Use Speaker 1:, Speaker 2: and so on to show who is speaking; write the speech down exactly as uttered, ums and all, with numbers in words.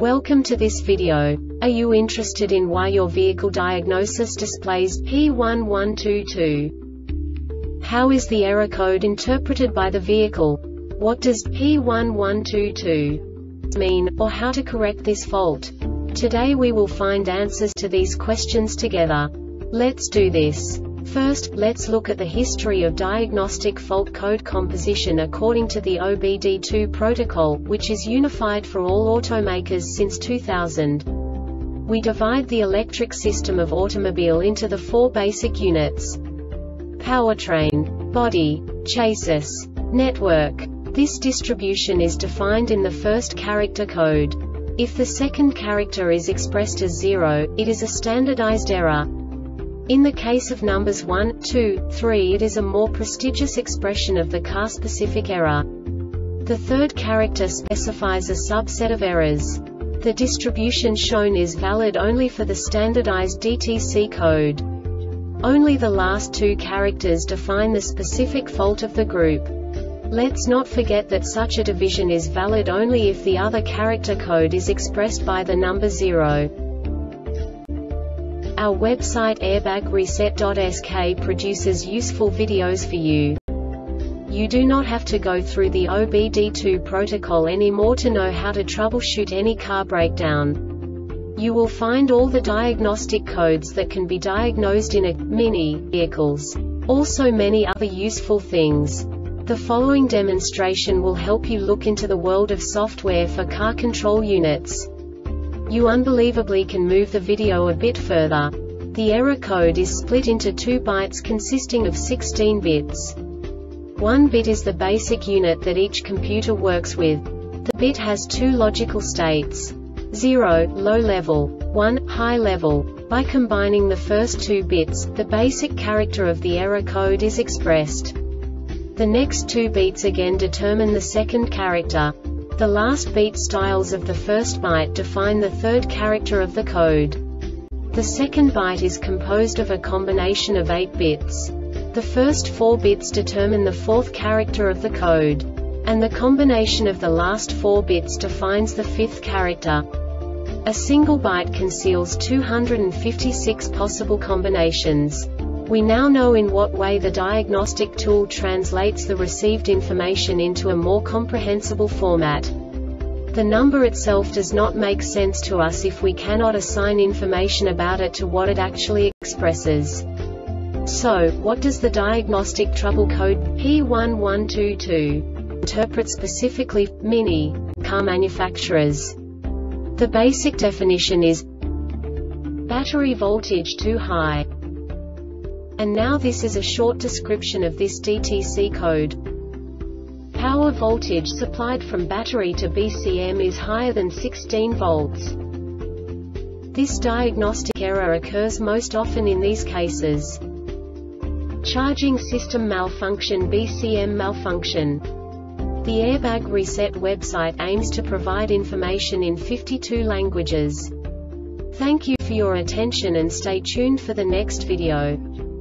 Speaker 1: Welcome to this video. Are you interested in why your vehicle diagnosis displays P one one two two? How is the error code interpreted by the vehicle? What does P one one two two mean, or how to correct this fault? Today we will find answers to these questions together. Let's do this. First, let's look at the history of diagnostic fault code composition according to the O B D two protocol, which is unified for all automakers since two thousand. We divide the electric system of automobile into the four basic units: powertrain, body, chassis, network. This distribution is defined in the first character code. If the second character is expressed as zero, it is a standardized error. In the case of numbers one, two, three, it is a more prestigious expression of the car-specific error. The third character specifies a subset of errors. The distribution shown is valid only for the standardized D T C code. Only the last two characters define the specific fault of the group. Let's not forget that such a division is valid only if the other character code is expressed by the number zero. Our website airbag reset dot S K produces useful videos for you. You do not have to go through the O B D two protocol anymore to know how to troubleshoot any car breakdown. You will find all the diagnostic codes that can be diagnosed in a mini vehicles. Also many other useful things. The following demonstration will help you look into the world of software for car control units. You unbelievably can move the video a bit further. The error code is split into two bytes consisting of sixteen bits. One bit is the basic unit that each computer works with. The bit has two logical states: zero, low level, one, high level. By combining the first two bits, the basic character of the error code is expressed. The next two beats again determine the second character. The last beat styles of the first byte define the third character of the code. The second byte is composed of a combination of eight bits. The first four bits determine the fourth character of the code. And the combination of the last four bits defines the fifth character. A single byte conceals two hundred fifty-six possible combinations. We now know in what way the diagnostic tool translates the received information into a more comprehensible format. The number itself does not make sense to us if we cannot assign information about it to what it actually expresses. So, what does the diagnostic trouble code P one one two two interpret specifically for mini car manufacturers? The basic definition is battery voltage too high. And now this is a short description of this D T C code. Power voltage supplied from battery to B C M is higher than sixteen volts. This diagnostic error occurs most often in these cases: charging system malfunction, B C M malfunction. The Airbag Reset website aims to provide information in fifty-two languages. Thank you for your attention and stay tuned for the next video.